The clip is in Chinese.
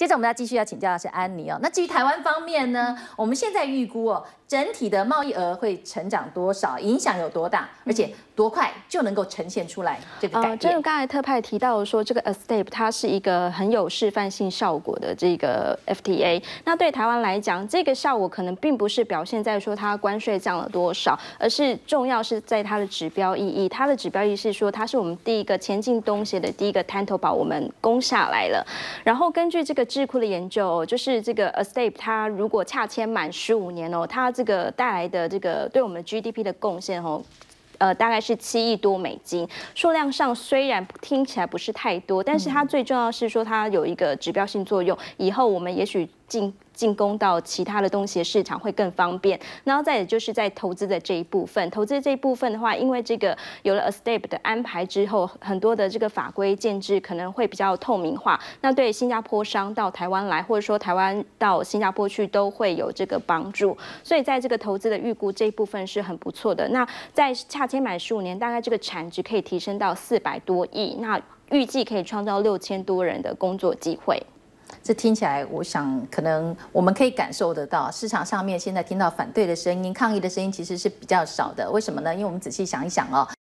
接着我们要继续要请教的是安妮哦。那至于台湾方面呢，我们现在预估哦，整体的贸易额会成长多少，影响有多大，而且多快就能够呈现出来这个改变。 正如刚才特派提到说，这个 ASEP 它是一个很有示范性效果的这个 FTA。那对台湾来讲，这个效果可能并不是表现在说它关税降了多少，而是重要是在它的指标意义。它的指标意义是说，它是我们第一个前进东协的第一个滩头把我们攻下来了。然后根据这个智库的研究，就是这个 ASEP 它如果洽签满15年哦，它这个带来的这个对我们 GDP 的贡献哦。大概是7亿多美金，数量上虽然听起来不是太多，但是它最重要是说它有一个指标性作用，以后我们也许进攻到其他的东西的市场会更方便。然后再也就是在投资的这一部分，投资这一部分的话，因为这个有了 ASEP 的安排之后，很多的这个法规建制可能会比较透明化，那对新加坡商到台湾来，或者说台湾到新加坡去都会有这个帮助。所以在这个投资的预估这一部分是很不错的。那在洽签满15年，大概这个产值可以提升到400多亿，那预计可以创造6000多人的工作机会。 这听起来，我想可能我们可以感受得到，市场上面现在听到反对的声音、抗议的声音其实是比较少的。为什么呢？因为我们仔细想一想哦。